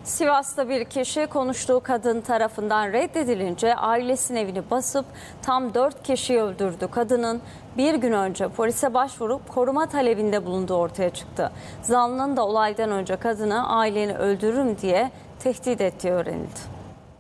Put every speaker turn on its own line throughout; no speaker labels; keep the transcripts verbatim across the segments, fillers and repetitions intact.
Sivas'ta bir kişi konuştuğu kadın tarafından reddedilince ailesinin evini basıp tam dört kişiyi öldürdü. Kadının bir gün önce polise başvurup koruma talebinde bulunduğu ortaya çıktı. Zanlının da olaydan önce kadını aileni öldürürüm diye tehdit ettiği öğrenildi.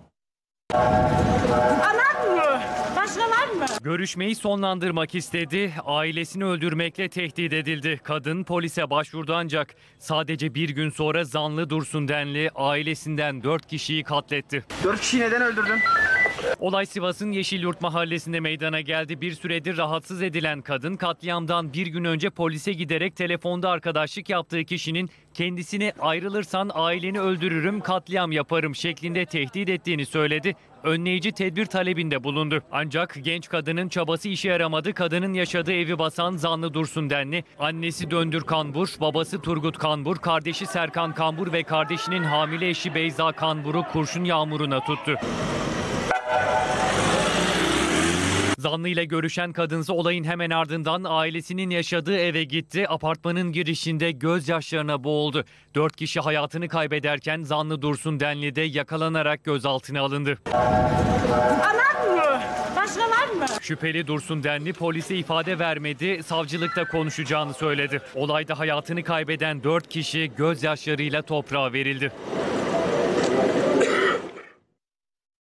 Anam mı? Başkalar mı?
Görüşmeyi sonlandırmak istedi, ailesini öldürmekle tehdit edildi. Kadın polise başvurdu ancak sadece bir gün sonra zanlı Dursun Denli ailesinden dört kişiyi katletti.
Dört kişiyi neden öldürdün?
Olay Sivas'ın Yeşilyurt mahallesinde meydana geldi. Bir süredir rahatsız edilen kadın katliamdan bir gün önce polise giderek telefonda arkadaşlık yaptığı kişinin kendisini ayrılırsan aileni öldürürüm, katliam yaparım şeklinde tehdit ettiğini söyledi. Önleyici tedbir talebinde bulundu. Ancak genç kadının çabası işe yaramadı. Kadının yaşadığı evi basan zanlı Dursun Denli, annesi Döndür Kanbur, babası Turgut Kanbur, kardeşi Serkan Kanbur ve kardeşinin hamile eşi Beyza Kanbur'u kurşun yağmuruna tuttu. Zanlı ile görüşen kadınsa olayın hemen ardından ailesinin yaşadığı eve gitti. Apartmanın girişinde gözyaşlarına boğuldu. Dört kişi hayatını kaybederken zanlı Dursun Denli de yakalanarak gözaltına alındı.
Anam mı? Başkalar mı?
Şüpheli Dursun Denli polise ifade vermedi, savcılıkta konuşacağını söyledi. Olayda hayatını kaybeden dört kişi gözyaşlarıyla toprağa verildi.